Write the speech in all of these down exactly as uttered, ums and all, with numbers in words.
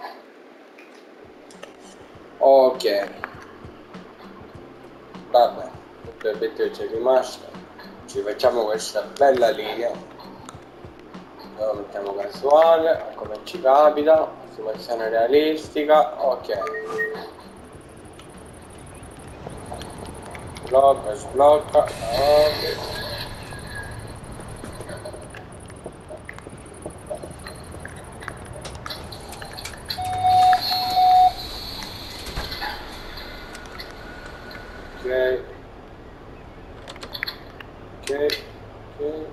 Ok, vabbè, tutto il obiettivo c'è rimasto. Ci facciamo questa bella linea, lo mettiamo casuale come ci capita, simulazione realistica. Ok, sblocca, sblocca. Ok. Ok, ok, ok.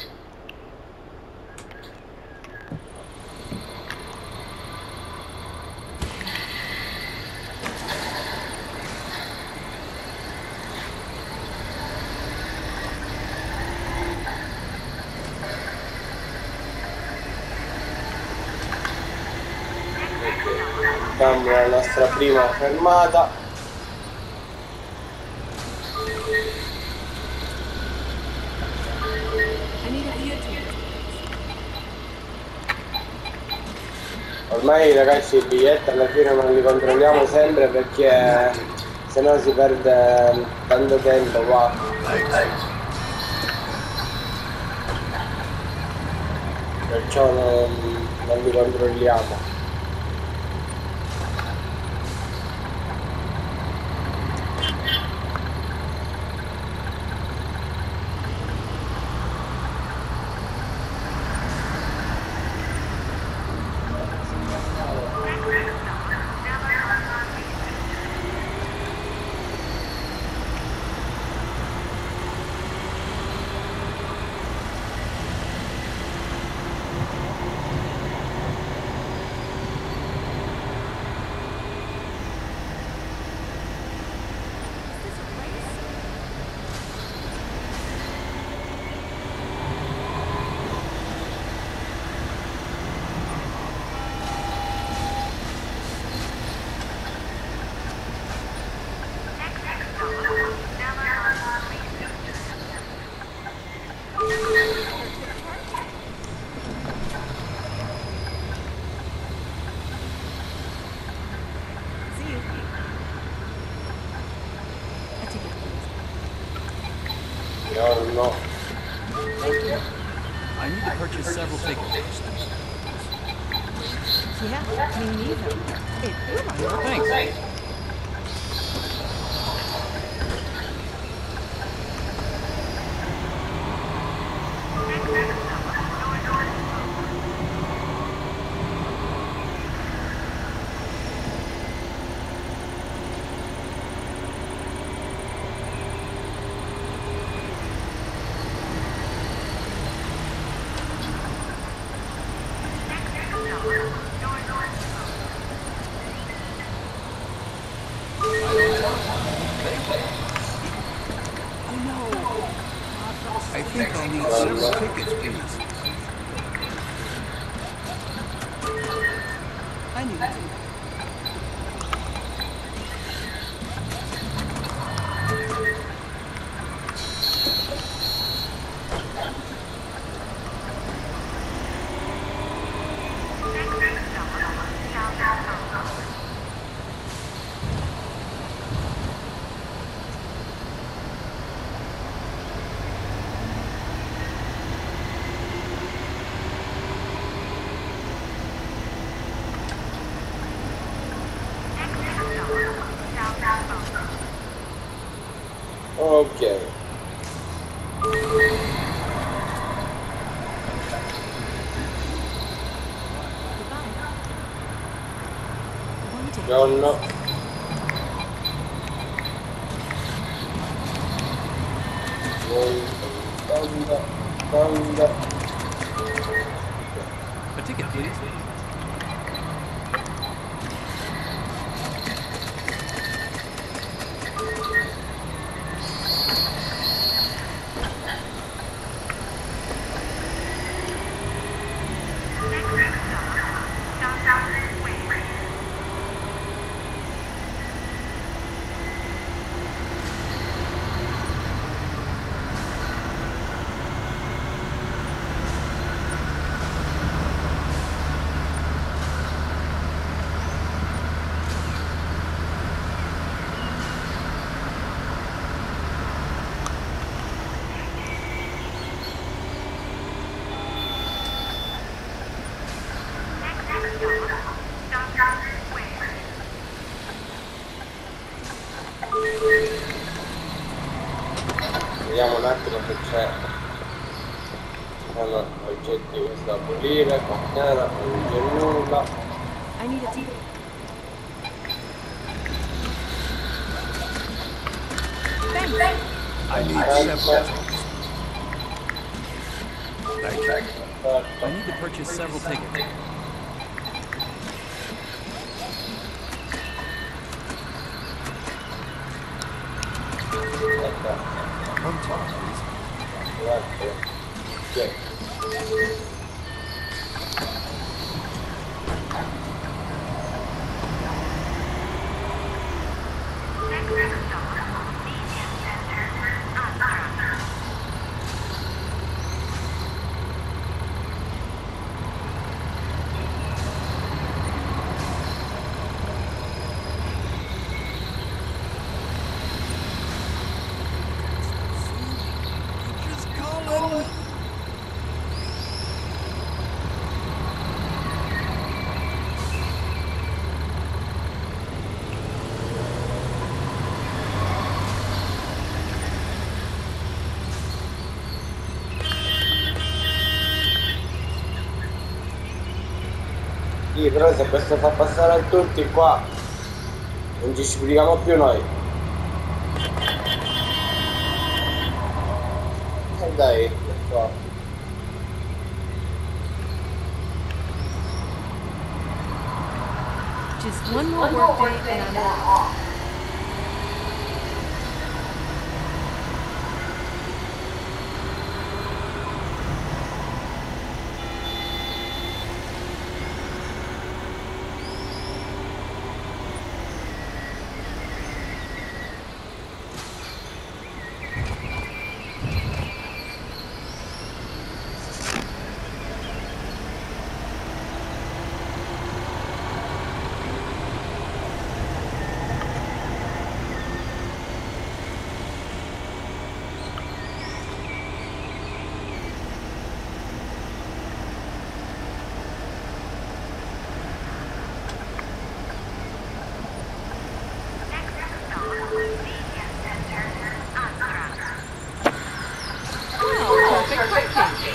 Siamo alla nostra prima fermata. Ormai ragazzi i biglietti alla fine non li controlliamo sempre perché se no si perde tanto tempo qua. Perciò non, non li controlliamo. No, no. I need to purchase several tickets. Yeah, me neither. It, Thanks. I think I'll need several tickets, please. I need a ticket. Ok. Buongiorno. Banda, banda. A ticket, please. Vediamo un attimo se c'è sono oggetti questi da pulire, contenere, non c'è nulla. I need a tea. Thanks. I need Perfetto. several. Thank you. Perfetto. I need to purchase several tickets. One ticket, please. Grazie. Sì. Sì, però se questo fa passare a tutti qua non ci sprechiamo più noi. E dai, qua. Just one more workday and I'm out. Oh, perfect parking.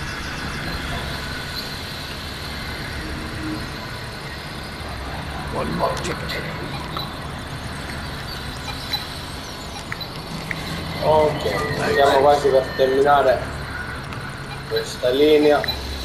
One more ticket. Ok, siamo quasi per terminare questa linea.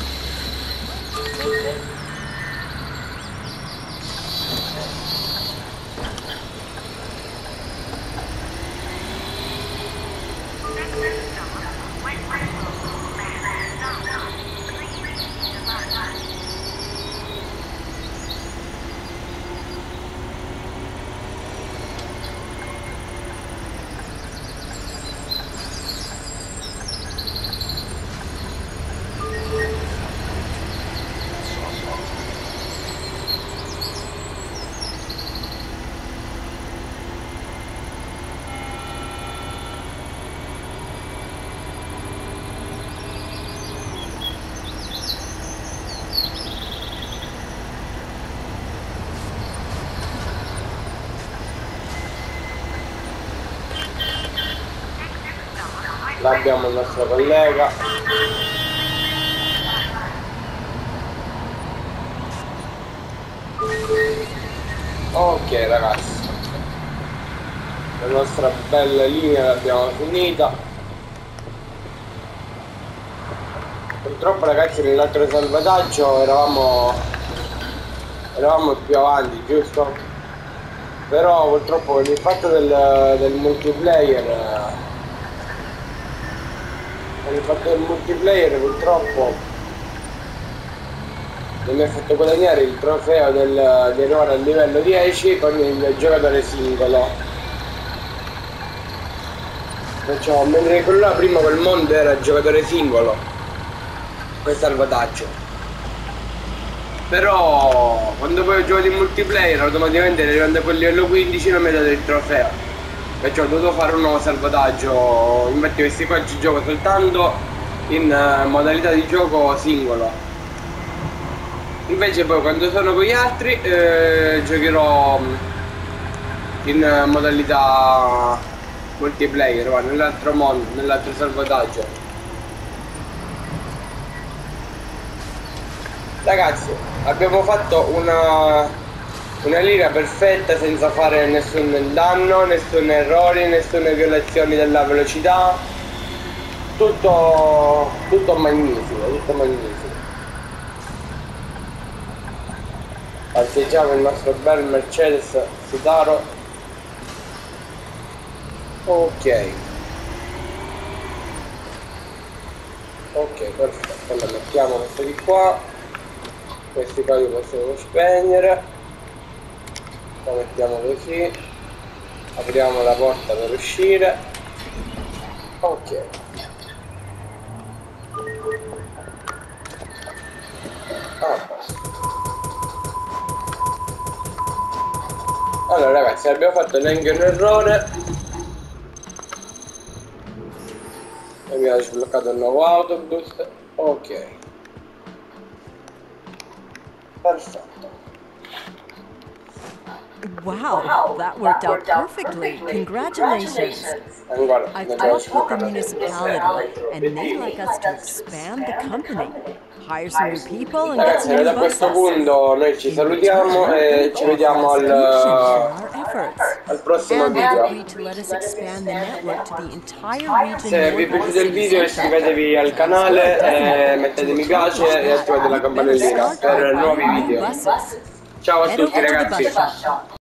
Là abbiamo il nostro collega. Ok ragazzi, la nostra bella linea l'abbiamo finita. Purtroppo ragazzi nell'altro salvataggio eravamo eravamo più avanti, giusto? Però purtroppo con il fatto del, del multiplayer con il fatto del multiplayer purtroppo non mi ha fatto guadagnare il trofeo del, di arrivare al livello dieci con il giocatore singolo. Perciò mentre quello là prima quel mondo era il giocatore singolo, quel salvataggio. Però quando poi ho giocato in multiplayer automaticamente arrivando a quel livello quindici non mi ha dato il trofeo. Perciò ho dovuto fare un nuovo salvataggio. Infatti questi qua ci gioco soltanto in uh, modalità di gioco singolo. Invece poi quando sono con gli altri eh, giocherò in modalità multiplayer, va, nell'altro mondo, nell'altro salvataggio. Ragazzi, abbiamo fatto una, una linea perfetta senza fare nessun danno, nessun errore, nessune violazioni della velocità. Tutto, tutto magnifico, tutto magnifico. Parcheggiamo il nostro bel Mercedes Citaro. Ok. Ok, perfetto. Allora mettiamo questo di qua. Questi qua li possiamo spegnere. Lo mettiamo così. Apriamo la porta per uscire. Ok. Ah, allora ragazzi, abbiamo fatto neanche un errore. E mi ha sbloccato il nuovo autobus. Ok. Perfetto. Wow, that worked out perfectly. Congratulations. E guarda, I've ne abbiamo talked with the sbloccato. municipality, and they'd like us to expand the company, hire some new people, and get Ragazzi, some new da questo buses. punto noi ci In salutiamo return, e we'd ci offer vediamo us al, commission for our efforts. al prossimo And they've video. agreed to let us expand the network to the entire region Se vi è north of the piaciuto il city video center. iscrivetevi al Sounds canale good, doesn't e it? mettete To mi piace accomplish e that, attivate la we'd better campanellina start by per nuovi buying new video. buses. Ciao a Head tutti over to the bus ragazzi. shop.